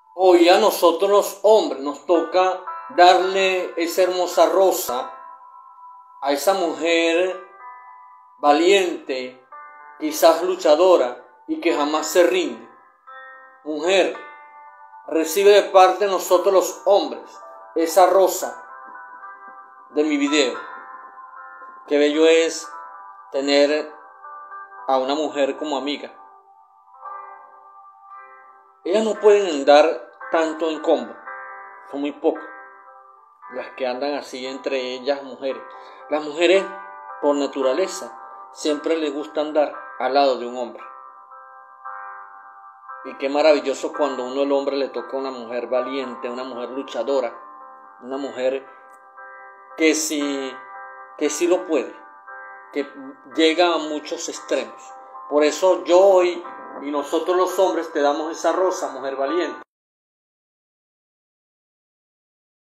Hoy a nosotros los hombres nos toca darle esa hermosa rosa a esa mujer valiente, quizás luchadora y que jamás se rinde. Mujer, recibe de parte de nosotros los hombres esa rosa de mi video. Qué bello es tener a una mujer como amiga. Ellas no pueden andar tanto en combo, son muy pocas las que andan así entre ellas mujeres. Las mujeres, por naturaleza, siempre les gusta andar al lado de un hombre. Y qué maravilloso cuando uno, el hombre, le toca a una mujer valiente, una mujer luchadora, una mujer que sí lo puede, que llega a muchos extremos. Por eso yo hoy y nosotros los hombres te damos esa rosa, mujer valiente.